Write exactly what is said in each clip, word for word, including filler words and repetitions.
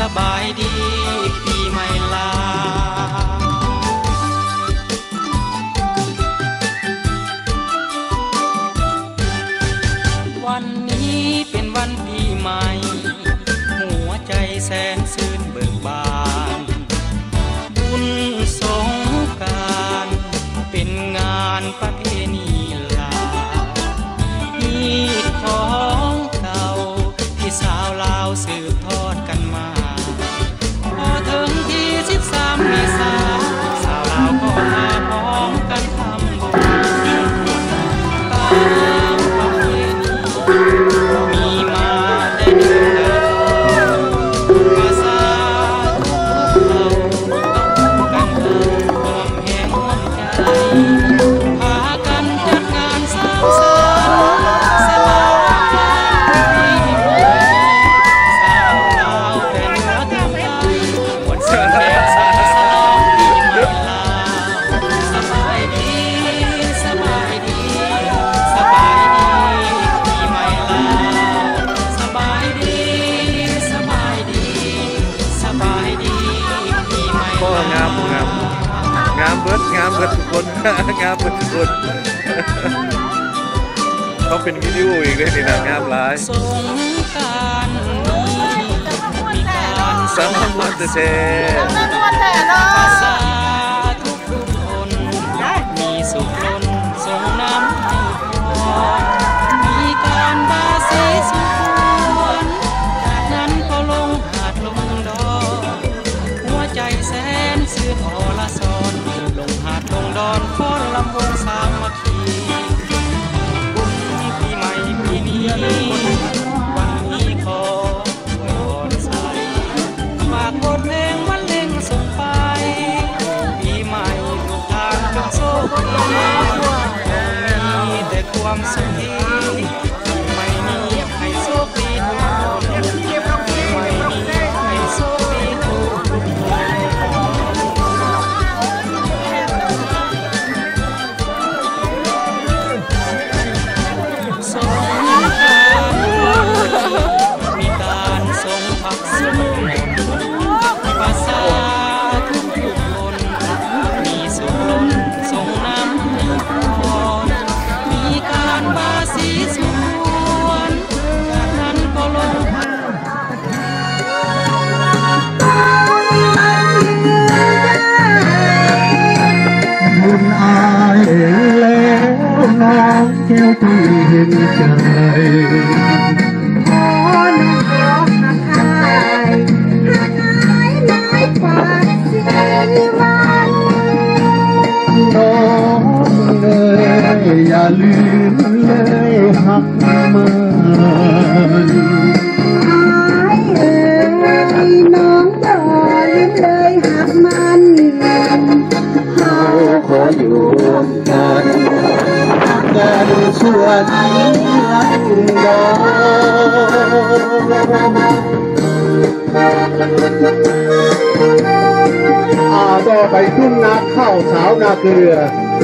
บายดีปีใหม่ลาวันนี้เป็นวันปีใหม่หัวใจแสนชื่นเบิกบานบุญสงกรานต์เป็นงานประเพณีลาฮีตของเก่าที่สาวลาวสืบทอดกันมาพอถึงที่สิบสามเมษาสาวลาวก็มาพร้อมกันทำบุญตามประเพณีมีมาได้เดือนเดินมาสาธุเราต้องกันเดินความแห่งความใจพากันจัดงานสาวสาวสบายปีใหม่สาวลาวแต่เหนือถึงใต้วันเสาร์แดงสาวสาวปีใหม่ลาวสบายดีสบายดีสบายดีปีใหม่ลาวสบายดีสบายดีสบายดีปีใหม่ลาวงามงามงามเบิดงามเบิดทุกคนงามเบิดทุกคนต้องเป็นวิดีโออีกเลยนี่นะงามหลายสงกรานต์นี้มีการสามวันเตะภาษาทุกทุกคนมีสุขล้นส่งน้ำให้พรมีการบาสีสุขวนจากนั้นก็ลงหาดลงดอนหัวใจแสนซื่นอรสรลงหาดลงดอนฟ้อนลำวงสามัคคีบุญปีใหม่ปีนี้วันนี้ขออวยพรใส่ฝากบทเพลงบรรเลงส่งไปปีใหม่ทุกทางจงโชคดีมีแต่ความสุขดีไม่มีให้โชคดีทุกคนไม่มีให้โชคดีทุกคนสงกรานต์มีการส่งผักส่งภาษาทุกทุกคนมีสุขล้นส่งน้ำให้พรมีการบาสีสวนจากนั้นก็ลงบุญอายแล้วน้องแก้วที่เห็นใจขอน้องขอหักอายหักอายหลายกว่าสิวันน้องเลยอย่าลืมเลยหักมันอายเอ่ยน้องบ่ลืมเลยหักมันเฮาขออยู่กันกันชั่วนิรันดรอาต่อไปทุ่งนาข้าวสาวนาเกลือ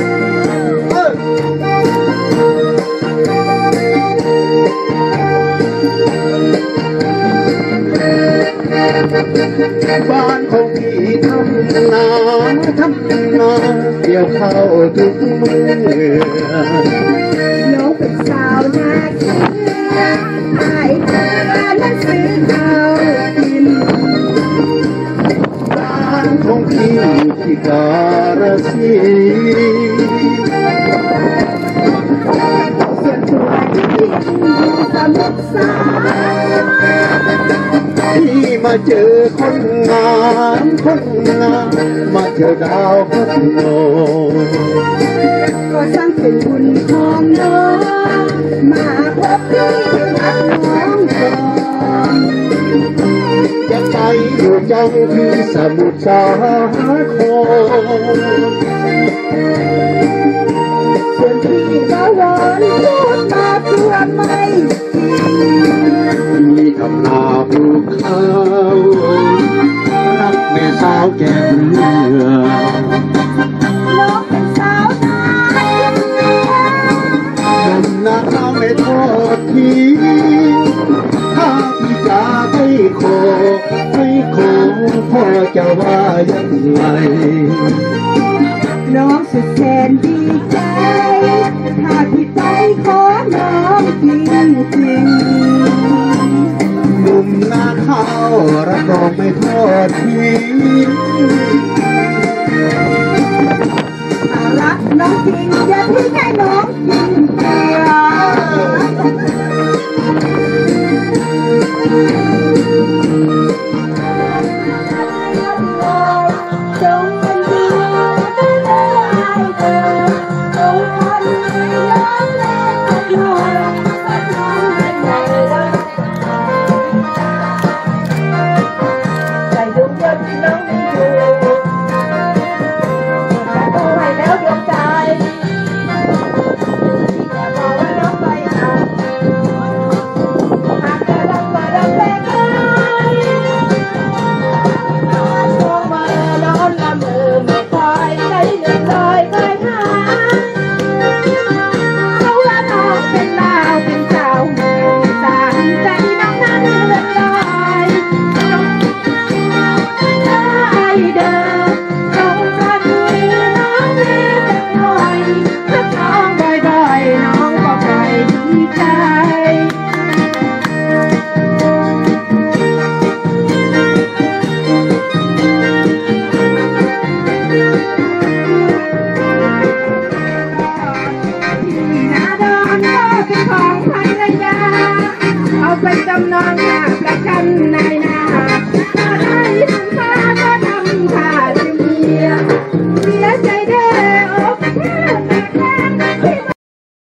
บ้านของพี่ทำนาทำนาเกี่ยวข้าวทุกมือน้องเป็นสาวนาเกลืออายเกลือนั้นซื้อข้าวกินบ้านของพี่ที่การสีส่วนตัวที่สมุทรสาพี่มาเจอคนงามคนงามมาเจอดาวพัฒโนก็สร้างเป็นบุญของน้องมาพบพี่รักน้องก่อนจะใจอยู่จังที่สมุทรสาครส่วนพี่ก็วอนพูดมาเพื่อไม่มีทำนาปลูกข้าวรักแม่สาวแก่เรือน้องเป็นสาวนาดำนาข้าวไม่ทอดทิ้งถ้าพี่จะให้ขอให้ขอยังไงน้องสุดแสนดีใจถ้าพี่ไปขอน้องจริงจริงหนุ่มนาข้าวรับรองไม่ทอดทิ้งถ้ารักน้องจริงอย่าทิ้งให้น้องจริงเดีเอาไปจำนอง